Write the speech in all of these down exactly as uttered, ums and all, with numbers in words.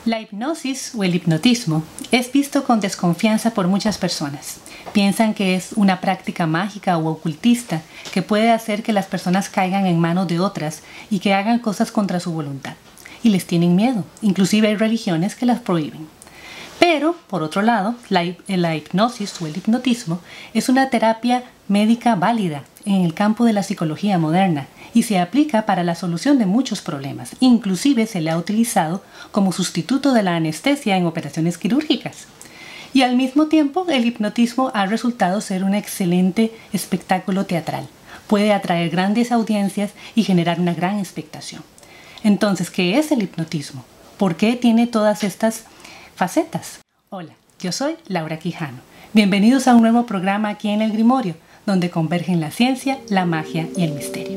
La hipnosis o el hipnotismo es visto con desconfianza por muchas personas. Piensan que es una práctica mágica o ocultista que puede hacer que las personas caigan en manos de otras y que hagan cosas contra su voluntad. Y les tienen miedo. Inclusive hay religiones que las prohíben. Pero, por otro lado, la, la hipnosis o el hipnotismo es una terapia médica válida en el campo de la psicología moderna y se aplica para la solución de muchos problemas. Inclusive se le ha utilizado como sustituto de la anestesia en operaciones quirúrgicas. Y al mismo tiempo, el hipnotismo ha resultado ser un excelente espectáculo teatral. Puede atraer grandes audiencias y generar una gran expectación. Entonces, ¿qué es el hipnotismo? ¿Por qué tiene todas estas facetas? Hola, yo soy Laura Quijano. Bienvenidos a un nuevo programa aquí en El Grimorio, donde convergen la ciencia, la magia y el misterio.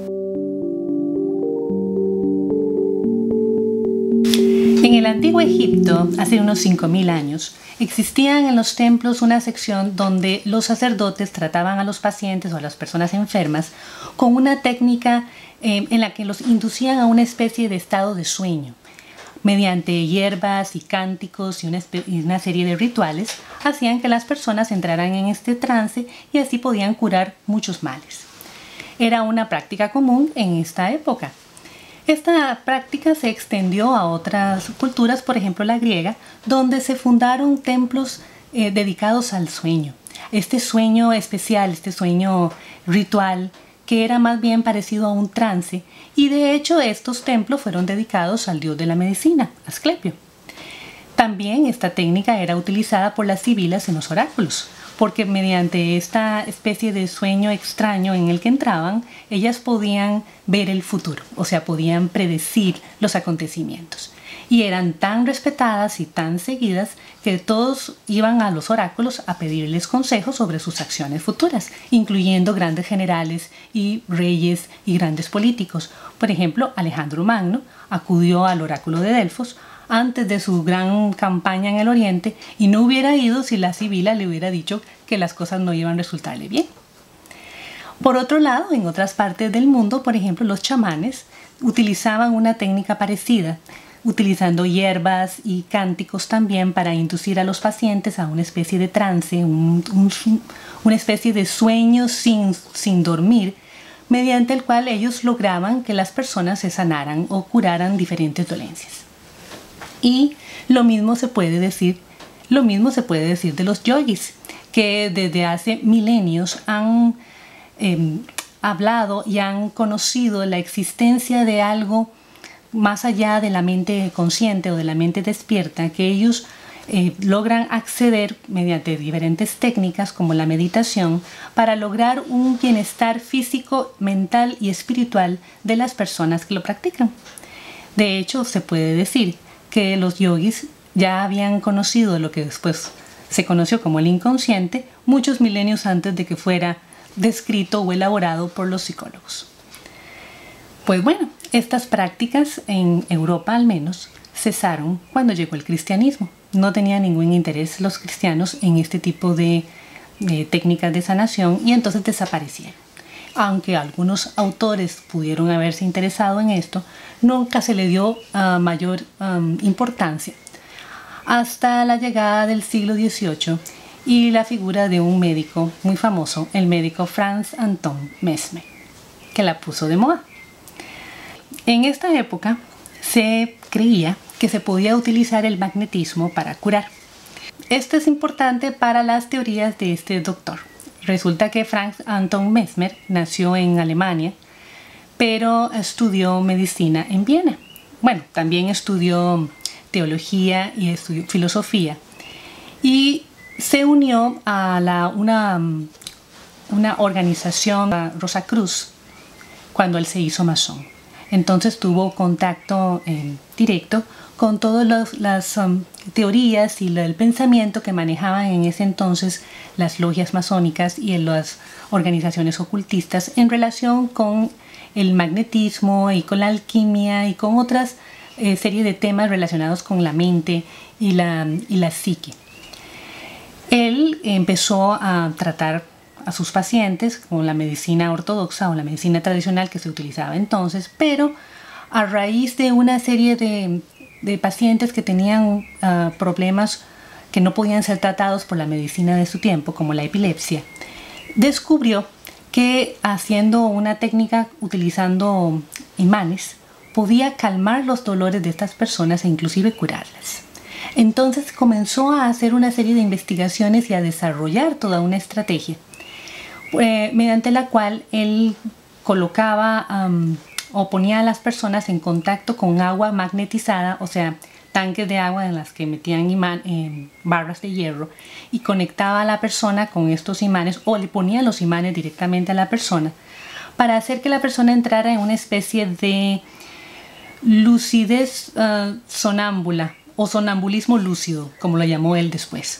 En el antiguo Egipto, hace unos cinco mil años, existían en los templos una sección donde los sacerdotes trataban a los pacientes o a las personas enfermas con una técnica eh, en la que los inducían a una especie de estado de sueño. Mediante hierbas y cánticos y una, y una serie de rituales, hacían que las personas entraran en este trance y así podían curar muchos males. Era una práctica común en esta época. Esta práctica se extendió a otras culturas, por ejemplo la griega, donde se fundaron templos eh, dedicados al sueño. Este sueño especial, este sueño ritual, que era más bien parecido a un trance, y de hecho estos templos fueron dedicados al dios de la medicina, Asclepio. También esta técnica era utilizada por las sibilas en los oráculos, porque mediante esta especie de sueño extraño en el que entraban, ellas podían ver el futuro, o sea, podían predecir los acontecimientos. Y eran tan respetadas y tan seguidas que todos iban a los oráculos a pedirles consejos sobre sus acciones futuras, incluyendo grandes generales y reyes y grandes políticos. Por ejemplo, Alejandro Magno acudió al oráculo de Delfos antes de su gran campaña en el oriente y no hubiera ido si la sibila le hubiera dicho que las cosas no iban a resultarle bien. Por otro lado, en otras partes del mundo, por ejemplo, los chamanes utilizaban una técnica parecida, utilizando hierbas y cánticos también para inducir a los pacientes a una especie de trance, un, un, una especie de sueño sin, sin dormir, mediante el cual ellos lograban que las personas se sanaran o curaran diferentes dolencias. Y lo mismo se puede decir, lo mismo se puede decir de los yogis, que desde hace milenios han eh, hablado y han conocido la existencia de algo más allá de la mente consciente o de la mente despierta, que ellos eh, logran acceder mediante diferentes técnicas como la meditación para lograr un bienestar físico, mental y espiritual de las personas que lo practican. De hecho, se puede decir que los yogis ya habían conocido lo que después se conoció como el inconsciente muchos milenios antes de que fuera descrito o elaborado por los psicólogos. Pues bueno, estas prácticas en Europa al menos cesaron cuando llegó el cristianismo. No tenían ningún interés los cristianos en este tipo de, de técnicas de sanación y entonces desaparecieron. Aunque algunos autores pudieron haberse interesado en esto, nunca se le dio uh, mayor um, importancia hasta la llegada del siglo dieciocho y la figura de un médico muy famoso, el médico Franz Anton Mesmer, que la puso de moda. En esta época se creía que se podía utilizar el magnetismo para curar. Esto es importante para las teorías de este doctor. Resulta que Franz Anton Mesmer nació en Alemania, pero estudió medicina en Viena. Bueno, también estudió teología y estudió filosofía. Y se unió a la, una, una organización, Rosacruz, cuando él se hizo masón. Entonces tuvo contacto eh, directo con todas los, las um, teorías y el pensamiento que manejaban en ese entonces las logias masónicas y en las organizaciones ocultistas en relación con el magnetismo y con la alquimia y con otras eh, serie de temas relacionados con la mente y la, y la psique. Él empezó a tratar a sus pacientes con la medicina ortodoxa o la medicina tradicional que se utilizaba entonces, pero a raíz de una serie de de pacientes que tenían uh, problemas que no podían ser tratados por la medicina de su tiempo, como la epilepsia, descubrió que haciendo una técnica utilizando imanes podía calmar los dolores de estas personas e inclusive curarlas. Entonces comenzó a hacer una serie de investigaciones y a desarrollar toda una estrategia eh, mediante la cual él colocaba um, o ponía a las personas en contacto con agua magnetizada, o sea, tanques de agua en las que metían imán, eh, barras de hierro, y conectaba a la persona con estos imanes o le ponía los imanes directamente a la persona para hacer que la persona entrara en una especie de lucidez uh, sonámbula o sonambulismo lúcido, como lo llamó él después.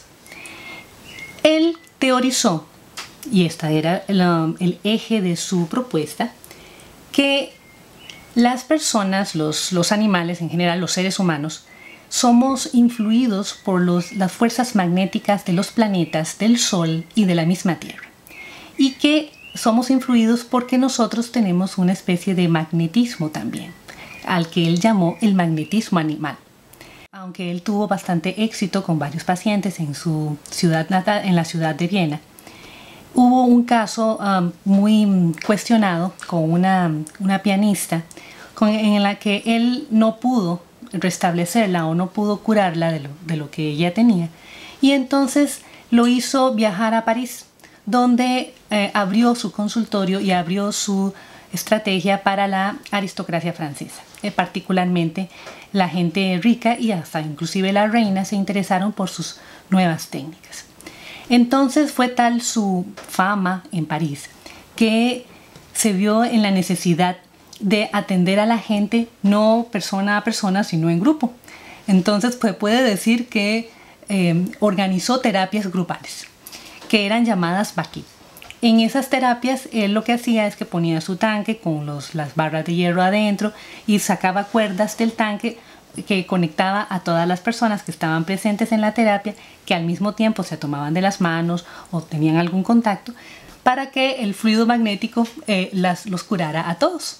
Él teorizó, y este era el, um, el eje de su propuesta, que las personas, los, los animales en general, los seres humanos, somos influidos por los, las fuerzas magnéticas de los planetas, del Sol y de la misma Tierra. Y que somos influidos porque nosotros tenemos una especie de magnetismo también, al que él llamó el magnetismo animal. Aunque él tuvo bastante éxito con varios pacientes en su ciudad natal, en la ciudad de Viena, hubo un caso um, muy cuestionado con una, una pianista con, en la que él no pudo restablecerla o no pudo curarla de lo, de lo que ella tenía, y entonces lo hizo viajar a París, donde eh, abrió su consultorio y abrió su estrategia para la aristocracia francesa. Eh, particularmente la gente rica y hasta inclusive la reina se interesaron por sus nuevas técnicas. Entonces fue tal su fama en París que se vio en la necesidad de atender a la gente no persona a persona, sino en grupo. Entonces pues, puede decir que eh, organizó terapias grupales, que eran llamadas Baki. En esas terapias él lo que hacía es que ponía su tanque con los, las barras de hierro adentro y sacaba cuerdas del tanque que conectaba a todas las personas que estaban presentes en la terapia, que al mismo tiempo se tomaban de las manos o tenían algún contacto, para que el fluido magnético eh, las, los curara a todos.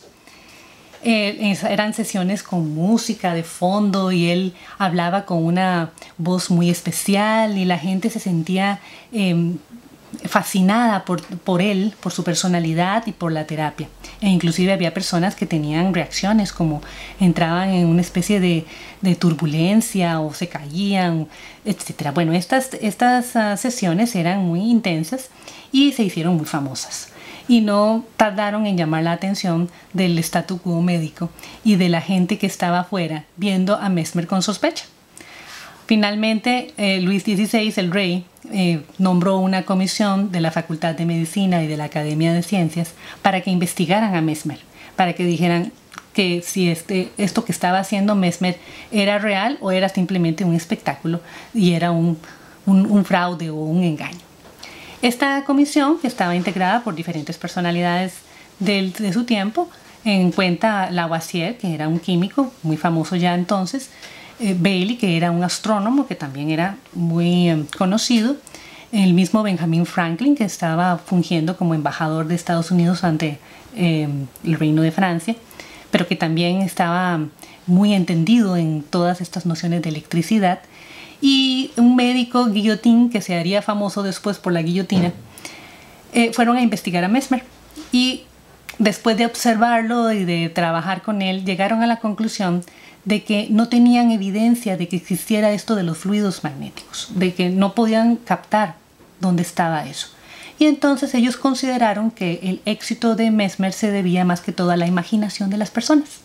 Eh, eran sesiones con música de fondo y él hablaba con una voz muy especial y la gente se sentía eh, fascinada por, por él, por su personalidad y por la terapia. E inclusive había personas que tenían reacciones como entraban en una especie de, de turbulencia o se caían, etcétera. Bueno, estas, estas uh, sesiones eran muy intensas y se hicieron muy famosas. Y no tardaron en llamar la atención del statu quo médico y de la gente que estaba afuera viendo a Mesmer con sospecha. Finalmente, eh, Luis dieciséis, el rey, eh, nombró una comisión de la Facultad de Medicina y de la Academia de Ciencias para que investigaran a Mesmer, para que dijeran que si este, esto que estaba haciendo Mesmer era real o era simplemente un espectáculo y era un, un, un fraude o un engaño. Esta comisión, que estaba integrada por diferentes personalidades del, de su tiempo, en cuenta Lavoisier, que era un químico muy famoso ya entonces, eh, Bailey, que era un astrónomo que también era muy eh, conocido, el mismo Benjamin Franklin, que estaba fungiendo como embajador de Estados Unidos ante eh, el Reino de Francia, pero que también estaba muy entendido en todas estas nociones de electricidad, y un médico, Guillotin, que se haría famoso después por la guillotina, eh, fueron a investigar a Mesmer y después de observarlo y de trabajar con él, llegaron a la conclusión de que no tenían evidencia de que existiera esto de los fluidos magnéticos, de que no podían captar dónde estaba eso. Y entonces ellos consideraron que el éxito de Mesmer se debía más que todo a la imaginación de las personas.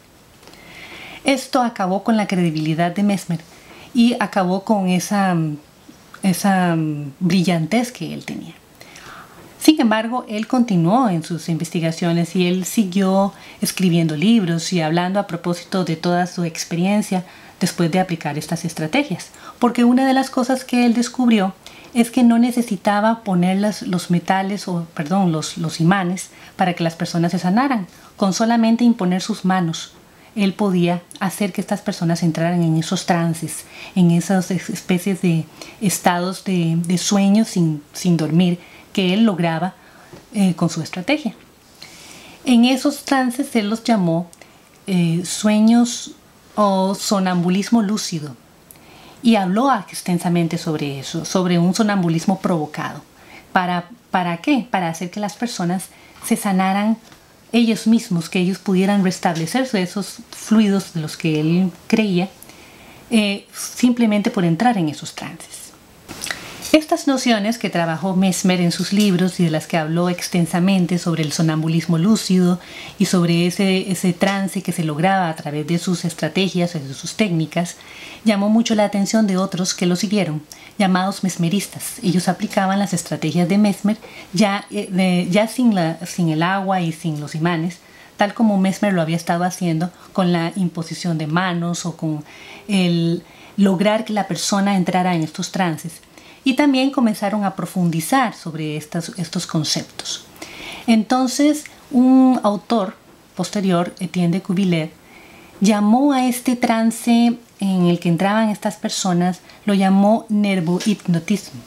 Esto acabó con la credibilidad de Mesmer y acabó con esa, esa brillantez que él tenía. Sin embargo, él continuó en sus investigaciones y él siguió escribiendo libros y hablando a propósito de toda su experiencia después de aplicar estas estrategias. Porque una de las cosas que él descubrió es que no necesitaba poner las, los metales, o perdón, los, los imanes para que las personas se sanaran. Con solamente imponer sus manos, él podía hacer que estas personas entraran en esos trances, en esas especies de estados de, de sueño sin, sin dormir, que él lograba eh, con su estrategia. En esos trances él los llamó eh, sueños o sonambulismo lúcido, y habló extensamente sobre eso, sobre un sonambulismo provocado. ¿Para, ¿Para qué? Para hacer que las personas se sanaran ellos mismos, que ellos pudieran restablecerse esos fluidos de los que él creía, eh, simplemente por entrar en esos trances. Estas nociones que trabajó Mesmer en sus libros y de las que habló extensamente sobre el sonambulismo lúcido y sobre ese, ese trance que se lograba a través de sus estrategias y de sus técnicas, llamó mucho la atención de otros que lo siguieron, llamados mesmeristas. Ellos aplicaban las estrategias de Mesmer ya, eh, ya sin, la, sin el agua y sin los imanes, tal como Mesmer lo había estado haciendo con la imposición de manos o con el lograr que la persona entrara en estos trances. Y también comenzaron a profundizar sobre estos, estos conceptos. Entonces, un autor posterior, Etienne de Cuvillier, llamó a este trance en el que entraban estas personas, lo llamó nervohipnotismo.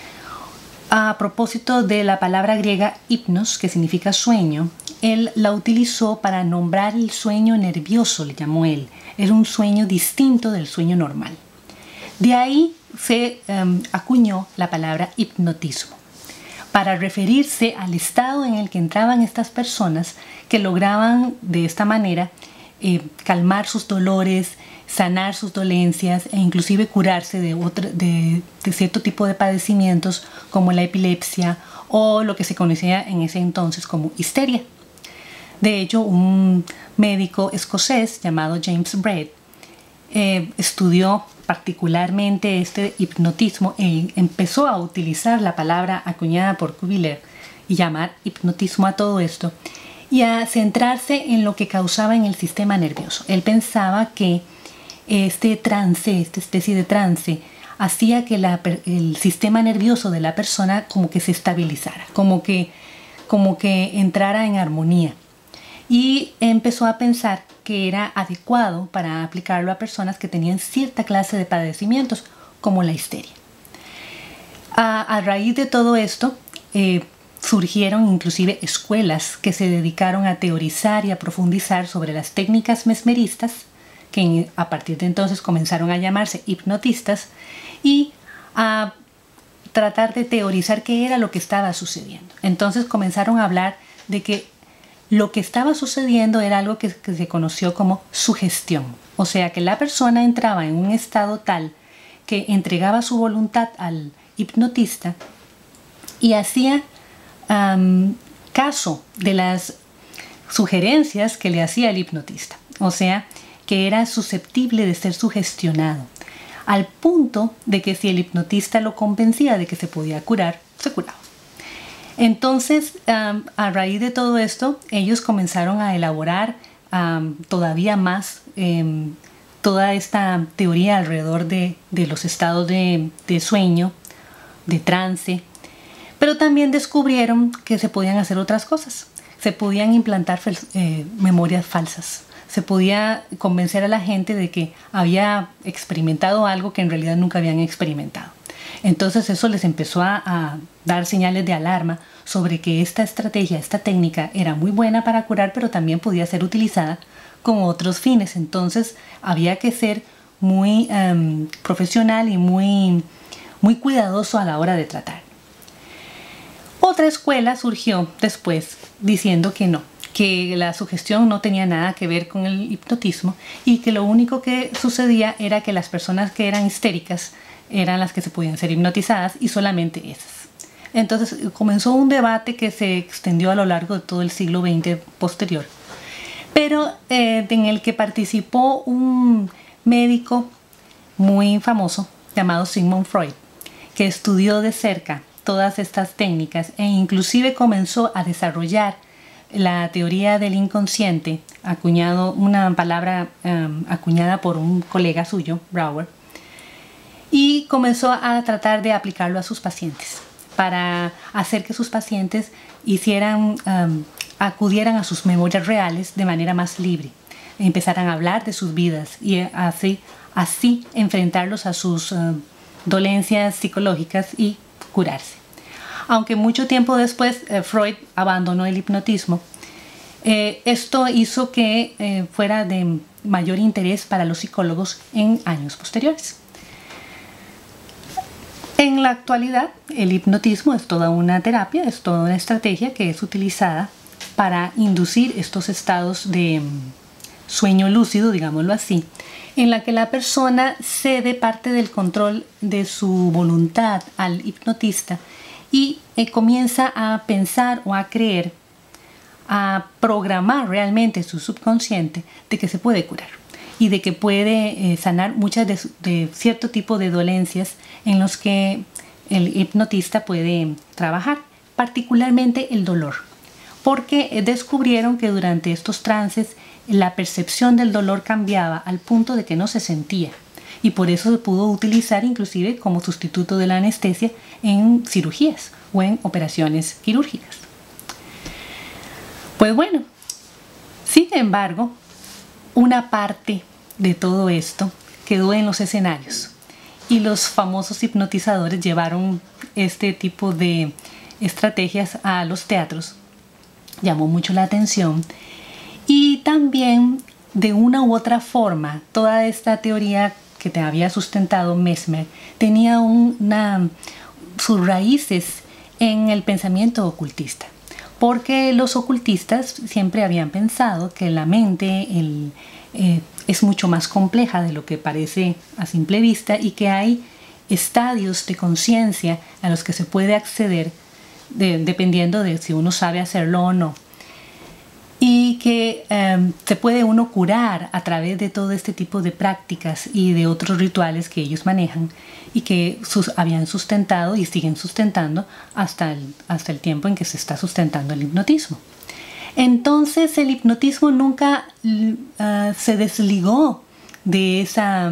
A propósito de la palabra griega hipnos, que significa sueño, él la utilizó para nombrar el sueño nervioso, le llamó él. Era un sueño distinto del sueño normal. De ahí se um, acuñó la palabra hipnotismo para referirse al estado en el que entraban estas personas que lograban de esta manera eh, calmar sus dolores, sanar sus dolencias e inclusive curarse de, otro, de, de cierto tipo de padecimientos como la epilepsia o lo que se conocía en ese entonces como histeria. De hecho, un médico escocés llamado James Braid eh, estudió particularmente este hipnotismo e empezó a utilizar la palabra acuñada por Cuvillier y llamar hipnotismo a todo esto y a centrarse en lo que causaba en el sistema nervioso. Él pensaba que este trance, esta especie de trance, hacía que la, el sistema nervioso de la persona como que se estabilizara, como que, como que entrara en armonía. Y empezó a pensar que era adecuado para aplicarlo a personas que tenían cierta clase de padecimientos, como la histeria. A, a raíz de todo esto, eh, surgieron inclusive escuelas que se dedicaron a teorizar y a profundizar sobre las técnicas mesmeristas, que a partir de entonces comenzaron a llamarse hipnotistas, y a tratar de teorizar qué era lo que estaba sucediendo. Entonces comenzaron a hablar de que lo que estaba sucediendo era algo que, que se conoció como sugestión. O sea, que la persona entraba en un estado tal que entregaba su voluntad al hipnotista y hacía um, caso de las sugerencias que le hacía el hipnotista. O sea, que era susceptible de ser sugestionado, al punto de que si el hipnotista lo convencía de que se podía curar, se curaba. Entonces, um, a raíz de todo esto, ellos comenzaron a elaborar um, todavía más um, toda esta teoría alrededor de, de los estados de, de sueño, de trance, pero también descubrieron que se podían hacer otras cosas. Se podían implantar eh, memorias falsas. Se podía convencer a la gente de que había experimentado algo que en realidad nunca habían experimentado. Entonces eso les empezó a, a dar señales de alarma sobre que esta estrategia, esta técnica era muy buena para curar, pero también podía ser utilizada con otros fines. Entonces había que ser muy um, profesional y muy, muy cuidadoso a la hora de tratar. Otra escuela surgió después diciendo que no, que la sugestión no tenía nada que ver con el hipnotismo y que lo único que sucedía era que las personas que eran histéricas eran las que se podían ser hipnotizadas y solamente esas. Entonces comenzó un debate que se extendió a lo largo de todo el siglo veinte posterior, pero eh, en el que participó un médico muy famoso llamado Sigmund Freud, que estudió de cerca todas estas técnicas e inclusive comenzó a desarrollar la teoría del inconsciente, acuñado, una palabra um, acuñada por un colega suyo, Brouwer, y comenzó a tratar de aplicarlo a sus pacientes para hacer que sus pacientes hicieran, um, acudieran a sus memorias reales de manera más libre, empezaran a hablar de sus vidas y así, así enfrentarlos a sus uh, dolencias psicológicas y curarse. Aunque mucho tiempo después eh, Freud abandonó el hipnotismo, eh, esto hizo que eh, fuera de, mayor interés para los psicólogos en años posteriores. En la actualidad, el hipnotismo es toda una terapia, es toda una estrategia que es utilizada para inducir estos estados de sueño lúcido, digámoslo así, en la que la persona cede parte del control de su voluntad al hipnotista y eh, comienza a pensar o a creer, a programar realmente su subconsciente de que se puede curar y de que puede eh, sanar muchas de, de cierto tipo de dolencias en los que el hipnotista puede trabajar, particularmente el dolor, porque descubrieron que durante estos trances la percepción del dolor cambiaba al punto de que no se sentía, y por eso se pudo utilizar inclusive como sustituto de la anestesia en cirugías o en operaciones quirúrgicas. Pues bueno, sin embargo, una parte de todo esto quedó en los escenarios y los famosos hipnotizadores llevaron este tipo de estrategias a los teatros. Llamó mucho la atención y también de una u otra forma toda esta teoría que te había sustentado Mesmer tenía una, sus raíces en el pensamiento ocultista, porque los ocultistas siempre habían pensado que la mente el, eh, es mucho más compleja de lo que parece a simple vista y que hay estadios de conciencia a los que se puede acceder de, dependiendo de si uno sabe hacerlo o no, y que eh, se puede uno curar a través de todo este tipo de prácticas y de otros rituales que ellos manejan y que sus, habían sustentado y siguen sustentando hasta el, hasta el tiempo en que se está sustentando el hipnotismo. Entonces el hipnotismo nunca uh, se desligó de esa,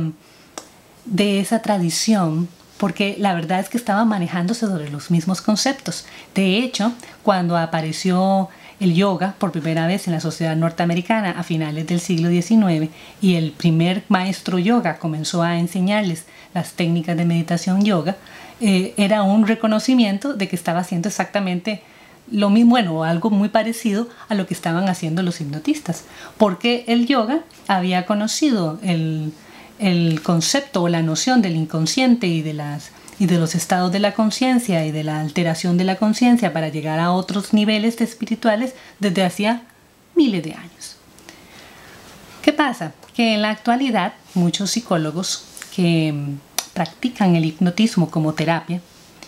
de esa tradición, porque la verdad es que estaba manejándose sobre los mismos conceptos. De hecho, cuando apareció el yoga por primera vez en la sociedad norteamericana a finales del siglo diecinueve y el primer maestro yoga comenzó a enseñarles las técnicas de meditación yoga, eh, era un reconocimiento de que estaba haciendo exactamente lo mismo, bueno, algo muy parecido a lo que estaban haciendo los hipnotistas, porque el yoga había conocido el, el concepto o la noción del inconsciente y de las y de los estados de la conciencia y de la alteración de la conciencia para llegar a otros niveles espirituales desde hacía miles de años. ¿Qué pasa? Que en la actualidad muchos psicólogos que practican el hipnotismo como terapia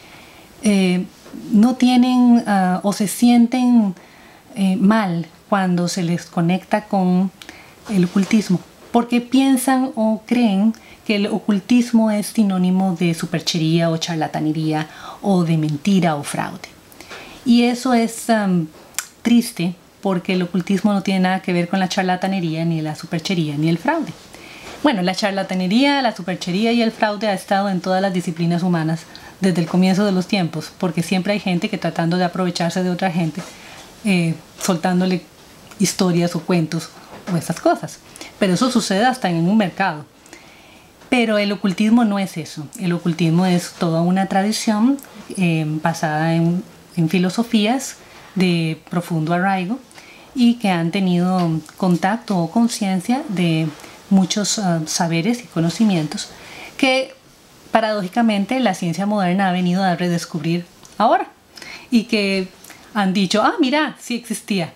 eh, no tienen uh, o se sienten eh, mal cuando se les conecta con el ocultismo, porque piensan o creen que el ocultismo es sinónimo de superchería o charlatanería o de mentira o fraude. Y eso es um, triste, porque el ocultismo no tiene nada que ver con la charlatanería, ni la superchería, ni el fraude. Bueno, la charlatanería, la superchería y el fraude ha estado en todas las disciplinas humanas desde el comienzo de los tiempos, porque siempre hay gente que tratando de aprovecharse de otra gente, eh, soltándole historias o cuentos o esas cosas. Pero eso sucede hasta en un mercado. Pero el ocultismo no es eso. El ocultismo es toda una tradición eh, basada en, en filosofías de profundo arraigo y que han tenido contacto o conciencia de muchos uh, saberes y conocimientos que paradójicamente la ciencia moderna ha venido a redescubrir ahora y que han dicho, ah, mira, sí existía.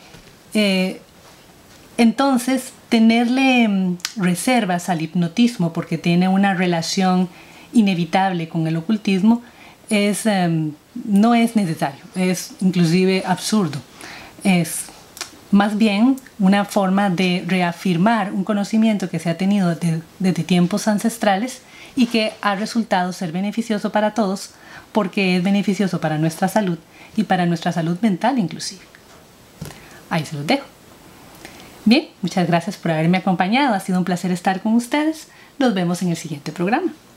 Eh, entonces, tenerle reservas al hipnotismo porque tiene una relación inevitable con el ocultismo es, um, no es necesario, es inclusive absurdo. Es más bien una forma de reafirmar un conocimiento que se ha tenido desde, desde tiempos ancestrales y que ha resultado ser beneficioso para todos porque es beneficioso para nuestra salud y para nuestra salud mental inclusive. Ahí se los dejo. Bien, muchas gracias por haberme acompañado. Ha sido un placer estar con ustedes. Nos vemos en el siguiente programa.